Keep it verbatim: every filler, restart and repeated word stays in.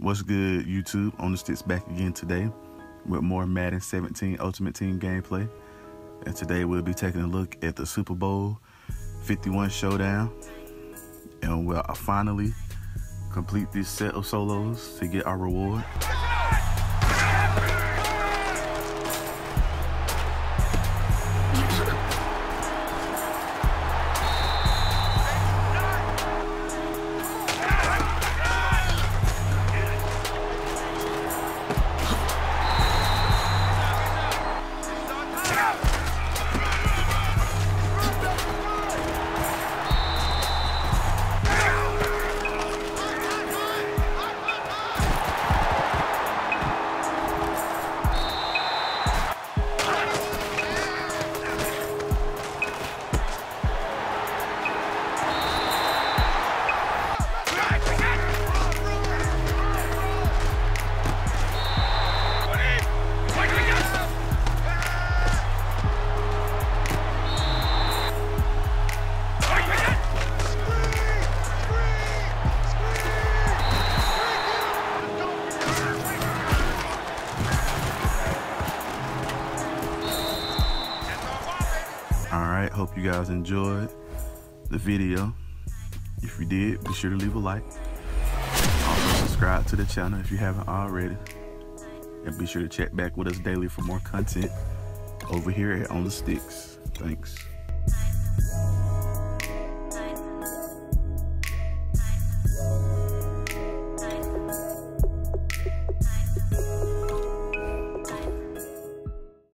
What's good, YouTube? On the Sticks back again today with more Madden seventeen Ultimate Team gameplay. And today we'll be taking a look at the Super Bowl fifty-one Showdown. And we'll finally complete this set of solos to get our reward. Alright, hope you guys enjoyed the video. If you did, be sure to leave a like. Also subscribe to the channel if you haven't already. And be sure to check back with us daily for more content over here at On the Sticks. Thanks.